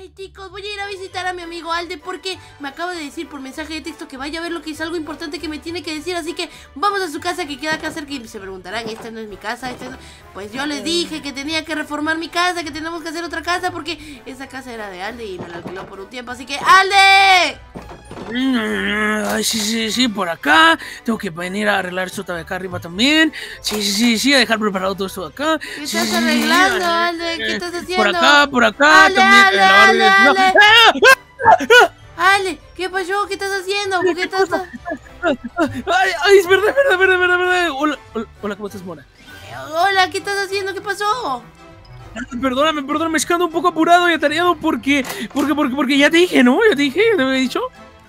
Ay, chicos, voy a ir a visitar a mi amigo Alde porque me acaba de decir por mensaje de texto que vaya a ver lo que es algo importante que me tiene que decir. Así que vamos a su casa que queda acá cerca y se preguntarán, ¿esta no es mi casa? Pues yo les dije que tenía que reformar mi casa, que tenemos que hacer otra casa porque esa casa era de Alde y me la alquiló por un tiempo. Así que, ¡Alde! Ay, sí, por acá. Tengo que venir a arreglar esto de acá arriba también. Sí, a dejar preparado todo esto de acá. ¿Qué estás arreglando, Alde? ¿Qué estás haciendo? Por acá, Ale, también. Ale. Ale, ¿qué pasó? ¿Qué estás haciendo? ¿Por qué estás...? Ay, es verdad. Hola, ¿cómo estás, Mora? Hola, ¿qué estás haciendo? ¿Qué pasó? Perdóname, es que ando un poco apurado y atareado porque ya te dije, ¿no? Ya te había dicho.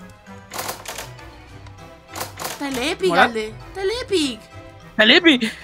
Está el Epic, ¿Mora? Alde. Está el Epic. Epic.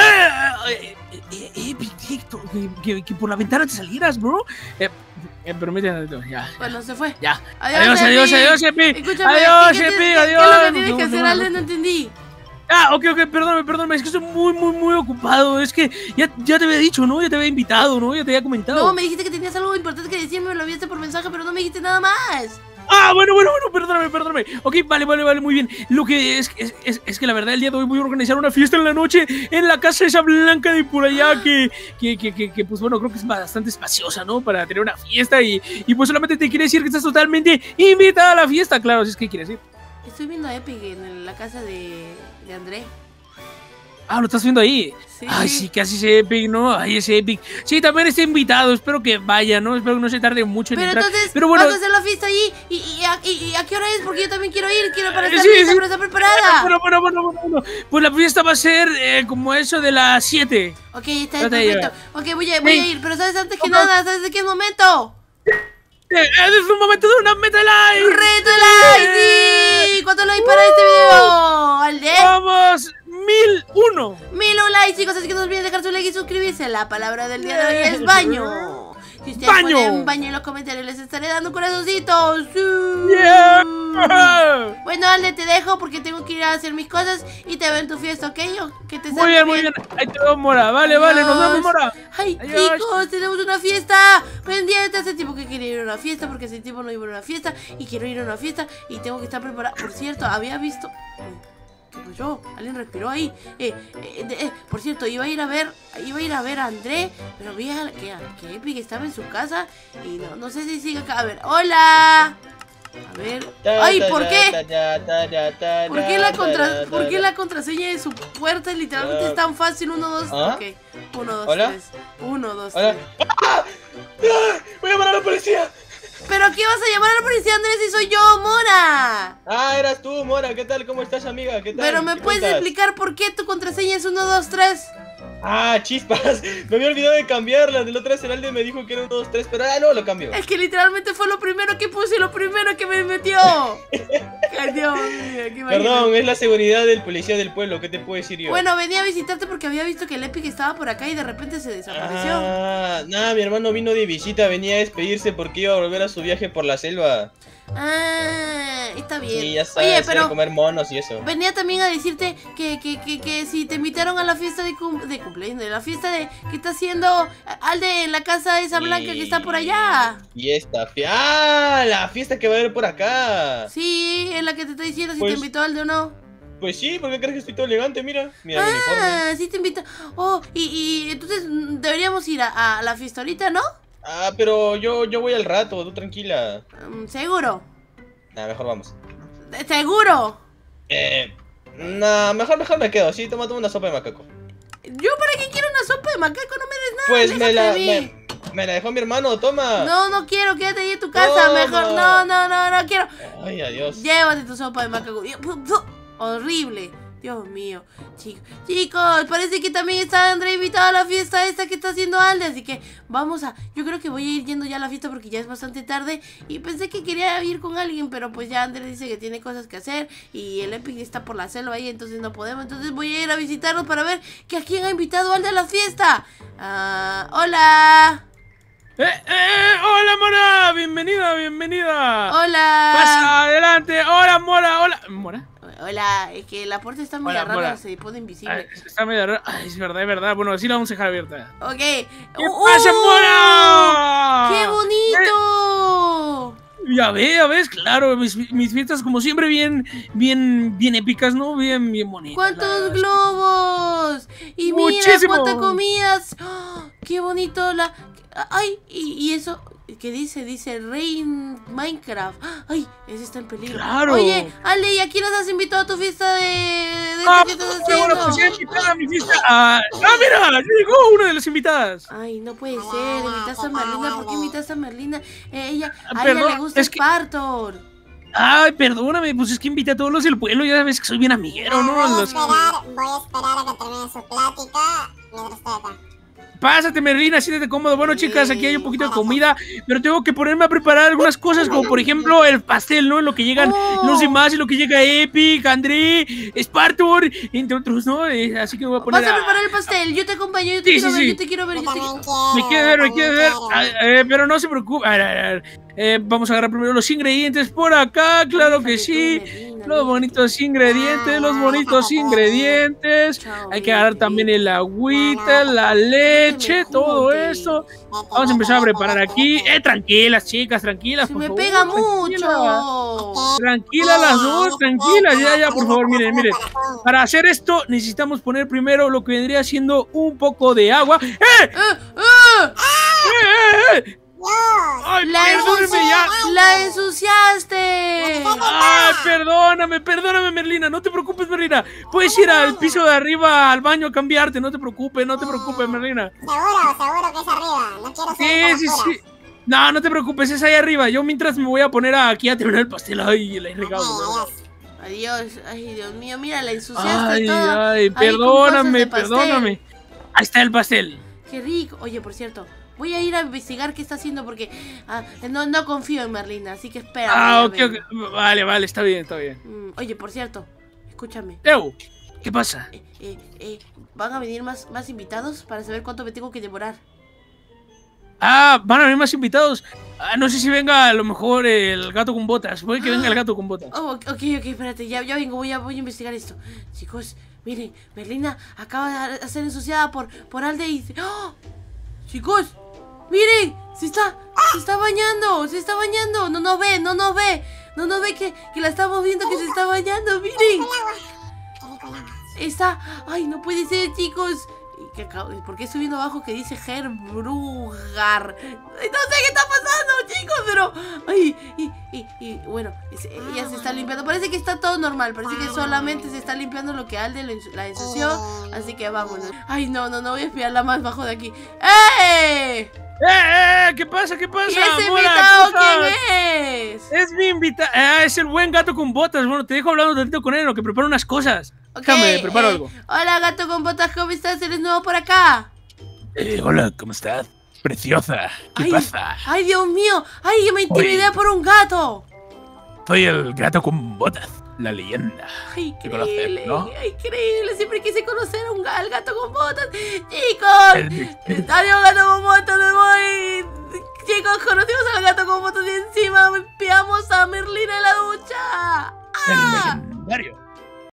Epic, que por la ventana te salieras, bro. Permíteme, ya. Bueno, se fue. Ya. Adiós, Epic. Escúchame, Adiós, ¿qué Epic, es lo que adiós. tienes que hacer, Alde? No entendí. Ok, perdóname, es que estoy muy ocupado. Es que ya te había dicho, ¿no? Ya te había invitado, ¿no? Ya te había comentado. No, me dijiste que tenías algo importante que decirme, me lo enviaste por mensaje, pero no me dijiste nada más. Bueno, perdóname. Ok, vale, muy bien. Lo que es que la verdad el día de hoy voy a organizar una fiesta en la noche en la casa esa blanca de por allá que pues bueno, creo que es bastante espaciosa, ¿no? Para tener una fiesta y pues solamente te quiere decir que estás totalmente invitada a la fiesta, claro, si es que quieres ir. Estoy viendo a Epic en la casa de André. Lo estás viendo ahí. Sí. Ay, sí, casi ese Epic, ¿no? Ay, ese Epic. Sí, también está invitado. Espero que vaya, ¿no? Espero que no se tarde mucho en Pero entrar. entonces, Pero bueno, ¿vas a hacer la fiesta allí? ¿Y a qué hora es? Porque yo también quiero ir. Quiero para estar sí, lista, sí. para estar preparada. Bueno. Pues la fiesta va a ser como eso de las 7. Ok, está perfecto. Ok, voy a ir. Pero ¿sabes antes que nada? ¿Sabes de qué momento? Es un momento de una meta like. ¡Reto like! ¡Sí! ¿Cuántos likes para este video? ¿Alde? ¡Vamos! 1001. 1001 likes, chicos, así que no olviden dejar su like y suscribirse. La palabra del día de hoy es baño. Si ustedes ponen baño en los comentarios, les estaré dando corazoncitos. Sí. Yeah. Bueno, Alde, te dejo porque tengo que ir a hacer mis cosas y te veo en tu fiesta, ¿ok? Que te Muy bien. Ahí te veo, Mora. Vale, nos vemos, Mora. Ay, Adiós. chicos, tenemos una fiesta pendiente. Hace tiempo que quería ir a una fiesta porque hace tiempo no iba a una fiesta y quiero ir a una fiesta y tengo que estar preparada. Por cierto, había visto... ¿Qué pasó? Alguien respiró ahí. Por cierto, iba a ir a ver a André, pero vi que Epic estaba en su casa y no sé si sigue acá. A ver, hola. A ver. Ay, ¿por qué? ¿Por qué la contraseña de su puerta literalmente es tan fácil? 1, 2, ok. 1, 2, 3. 1, 2, 3. ¡Voy a llamar a la policía! ¿Pero qué vas a llamar a la policía, Andrés, si soy yo, Mora? Eras tú, Mora. ¿Qué tal? ¿Cómo estás, amiga? ¿Qué tal? Pero ¿me puedes explicar por qué tu contraseña es 1, 2, 3? Chispas. Me había olvidado de cambiarla. De la otra vez el Alde me dijo que era 1, 2, 3, pero no lo cambió. Es que literalmente fue lo primero que puse y lo primero que me metió. Ay, Dios mío, qué Perdón, es la seguridad del policía del pueblo. ¿Qué te puedo decir yo? Bueno, venía a visitarte porque había visto que el Epic estaba por acá y de repente se desapareció. Mi hermano vino de visita. Venía a despedirse porque iba a volver a su viaje por la selva. Está bien. Sí, ya sabes, Oye, pero a comer monos y eso. venía también a decirte que si te invitaron a la fiesta de cumpleaños, de la fiesta que está haciendo Alde en la casa esa blanca que está por allá. La fiesta que va a haber por acá. Sí, es la que te estoy diciendo si Pues, te invitó Alde o no. Pues sí, ¿por qué crees que estoy todo elegante? Mira mi uniforme. Sí te invitó. Y entonces deberíamos ir a la fiesta ahorita, ¿no? Pero yo voy al rato, tú tranquila. ¿Seguro? Mejor vamos. ¿Seguro? Mejor me quedo, sí, toma una sopa de macaco. ¿Yo para qué quiero una sopa de macaco? No me des nada. Pues me la dejó mi hermano, toma. No quiero, quédate ahí en tu casa, mejor. No quiero. Ay, adiós. Llévate tu sopa de macaco. Horrible. Dios mío, chicos, parece que también está André invitado a la fiesta esta que está haciendo Alde, así que yo creo que voy a ir yendo ya a la fiesta porque ya es bastante tarde y pensé que quería ir con alguien, pero pues ya André dice que tiene cosas que hacer y el Epic está por la selva ahí, entonces no podemos, entonces voy a ir a visitarlos para ver que a quién ha invitado Alde a la fiesta. Hola. Hola, Mora, bienvenida. Hola. Pasa adelante. Hola, Mora. Hola, es que la puerta está medio rara, se pone invisible. Está medio rara. Es verdad. Bueno, sí la vamos a dejar abierta. Ok. ¿Qué pasa, Mora? ¡Qué bonito! Ya ves, claro, mis fiestas como siempre bien épicas, ¿no? Bien bonitas. ¡Cuántos globos! Y mira, Muchísimo. cuántas comidas. ¡Oh! ¡Qué bonito la... ¡Ay! Y eso... ¿Qué dice? Dice Rain Minecraft. ¡Ay! Ese está en peligro. Claro. Oye, Ale, ¿y a quién nos has invitado a tu fiesta de Ah, qué estás bueno, pues ya haciendo? invitaron a mi fiesta. Mira, llegó una de las invitadas. Ay, no puede ser. Invitaste a Merlina. ¿Por qué invitaste a Merlina? A ella Perdón, le gusta es que- Spartor. Ay, perdóname, pues es que invité a todos los del pueblo, ya sabes que soy bien amiguero, ¿no? Voy a Los- esperar a que termine su plática mientras estoy acá. Pásate, Merlina, siéntate cómodo. Bueno, chicas, aquí hay un poquito de comida, pero tengo que ponerme a preparar algunas cosas, como por ejemplo el pastel, ¿no? En lo que llegan los demás, en lo que llega Epic, André, Spartor, entre otros, ¿no? Así que me voy a poner Vas a preparar el pastel. Yo te acompaño. Yo te Sí, quiero sí, ver. sí. Yo te quiero ver. Yo Yo te también quiero... Me quiere ver. Pero no se preocupe. Vamos a agarrar primero los ingredientes por acá, claro que sí. Los bonitos ingredientes, Hay que agarrar también el agüita, la leche, todo esto. Vamos a empezar a preparar aquí. Tranquilas, chicas, tranquilas, Se por me favor, pega tranquilas. mucho. Tranquilas las dos, tranquilas, ya, por favor, miren. Para hacer esto necesitamos poner primero lo que vendría siendo un poco de agua. ¡Ay, perdóneme ya! ¡La ensuciaste! ¡Ay, perdóname, Merlina! No te preocupes, Merlina. Puedes ir al piso de arriba, al baño a cambiarte. No te preocupes, Merlina. Seguro que es arriba. No quiero ser Sí. No te preocupes, es ahí arriba. Yo mientras me voy a poner aquí a terminar el pastel. Ay, la he regado. Adiós. Ay, Dios mío, mira, la ensuciaste toda. Ay, Ahí perdóname. con cosas de pastel. Ahí está el pastel. Qué rico. Oye, por cierto, voy a ir a investigar qué está haciendo porque no confío en Merlina, así que espera. Ok. Vale, está bien. Oye, por cierto, escúchame. Ew, ¿qué pasa? ¿Van a venir más invitados para saber cuánto me tengo que demorar? Van a venir más invitados. No sé si venga a lo mejor el gato con botas. Puede que venga el gato con botas. Oh, ok, espérate, ya vengo, voy a investigar esto. Chicos, miren, Merlina acaba de ser ensuciada por Alde y... ¡Oh! Chicos, miren, se está bañando. No nos ve que la estamos viendo que se está bañando, miren. Ay, no puede ser, chicos. ¿Por qué estoy viendo abajo que dice Herbrugar? No sé qué está pasando, chicos, pero... Ay, y bueno, ella se está limpiando. Parece que está todo normal. Parece que solamente se está limpiando lo que Alde la ensució. Así que vámonos. Ay, no voy a espiarla más bajo de aquí. ¡Eh! ¿Qué pasa? ¿Y ese invitado quién es? Es mi invitado. Es el buen gato con botas. Bueno, te dejo hablando un ratito con él en lo que preparo unas cosas. Ok, Déjame, preparo algo. Hola, gato con botas, ¿cómo estás? ¿Eres nuevo por acá? Hola, ¿cómo estás? Preciosa, ¿qué pasa? Ay, Dios mío. Ay, yo me intimidé por un gato. Soy el gato con botas, la leyenda. Ay, ¿Te conoces, increíble, no? increíble. Siempre quise conocer al gato con botas. Chicos, adiós, gato con botas, me voy. Chicos, conocimos al gato con botas y encima piamos a Merlina en la ducha. El legendario.